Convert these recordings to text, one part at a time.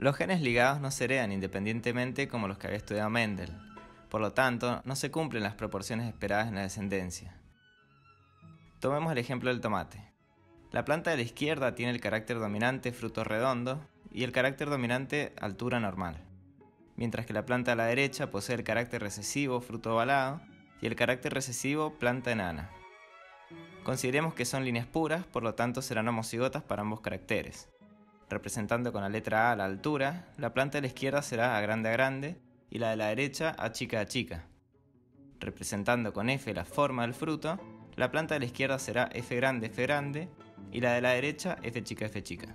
Los genes ligados no se heredan independientemente como los que había estudiado Mendel. Por lo tanto, no se cumplen las proporciones esperadas en la descendencia. Tomemos el ejemplo del tomate. La planta de la izquierda tiene el carácter dominante fruto redondo y el carácter dominante altura normal, mientras que la planta de la derecha posee el carácter recesivo fruto ovalado y el carácter recesivo planta enana. Consideremos que son líneas puras, por lo tanto serán homocigotas para ambos caracteres. Representando con la letra A la altura, la planta de la izquierda será A grande y la de la derecha A chica. Representando con F la forma del fruto, la planta de la izquierda será F grande y la de la derecha F chica.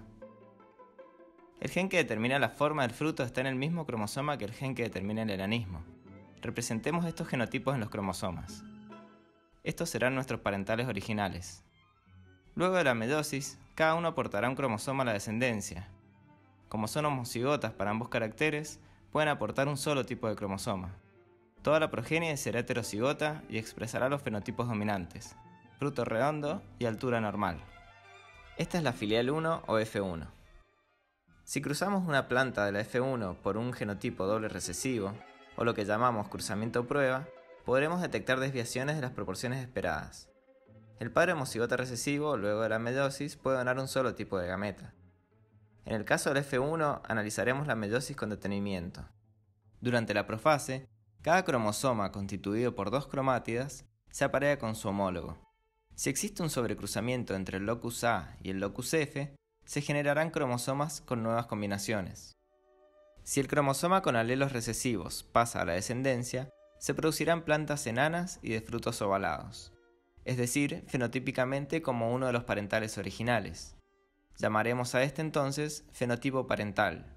El gen que determina la forma del fruto está en el mismo cromosoma que el gen que determina el enanismo. Representemos estos genotipos en los cromosomas. Estos serán nuestros parentales originales. Luego de la meiosis, cada uno aportará un cromosoma a la descendencia. Como son homocigotas para ambos caracteres, pueden aportar un solo tipo de cromosoma. Toda la progenie será heterocigota y expresará los fenotipos dominantes, fruto redondo y altura normal. Esta es la filial 1 o F1. Si cruzamos una planta de la F1 por un genotipo doble recesivo, o lo que llamamos cruzamiento prueba, podremos detectar desviaciones de las proporciones esperadas. El padre homocigota recesivo, luego de la meiosis, puede donar un solo tipo de gameta. En el caso del F1, analizaremos la meiosis con detenimiento. Durante la profase, cada cromosoma constituido por dos cromátidas se aparea con su homólogo. Si existe un sobrecruzamiento entre el locus A y el locus F, se generarán cromosomas con nuevas combinaciones. Si el cromosoma con alelos recesivos pasa a la descendencia, se producirán plantas enanas y de frutos ovalados, es decir, fenotípicamente como uno de los parentales originales. Llamaremos a este entonces fenotipo parental.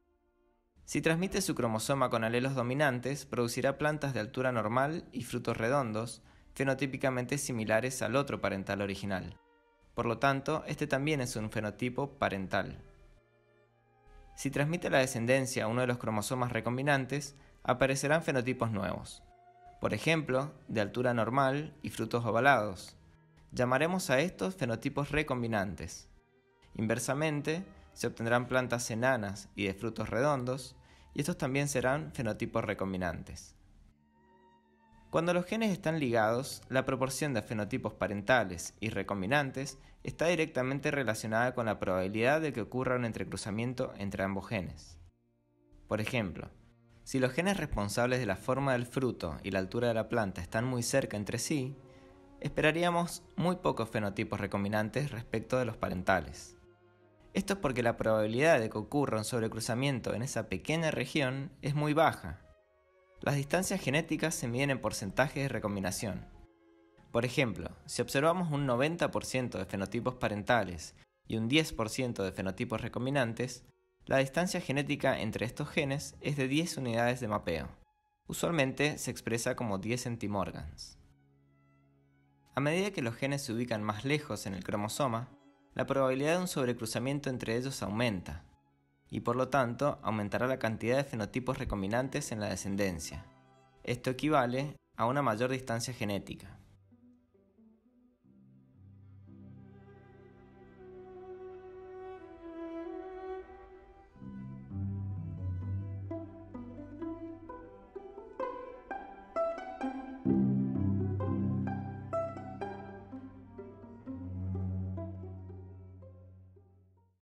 Si transmite su cromosoma con alelos dominantes, producirá plantas de altura normal y frutos redondos, fenotípicamente similares al otro parental original. Por lo tanto, este también es un fenotipo parental. Si transmite a la descendencia uno de los cromosomas recombinantes, aparecerán fenotipos nuevos. Por ejemplo, de altura normal y frutos ovalados. Llamaremos a estos fenotipos recombinantes. Inversamente, se obtendrán plantas enanas y de frutos redondos, y estos también serán fenotipos recombinantes. Cuando los genes están ligados, la proporción de fenotipos parentales y recombinantes está directamente relacionada con la probabilidad de que ocurra un entrecruzamiento entre ambos genes. Por ejemplo, si los genes responsables de la forma del fruto y la altura de la planta están muy cerca entre sí, esperaríamos muy pocos fenotipos recombinantes respecto de los parentales. Esto es porque la probabilidad de que ocurra un sobrecruzamiento en esa pequeña región es muy baja. Las distancias genéticas se miden en porcentajes de recombinación. Por ejemplo, si observamos un 90% de fenotipos parentales y un 10% de fenotipos recombinantes, la distancia genética entre estos genes es de 10 unidades de mapeo. Usualmente se expresa como 10 centimorgans. A medida que los genes se ubican más lejos en el cromosoma, la probabilidad de un sobrecruzamiento entre ellos aumenta, y por lo tanto aumentará la cantidad de fenotipos recombinantes en la descendencia. Esto equivale a una mayor distancia genética.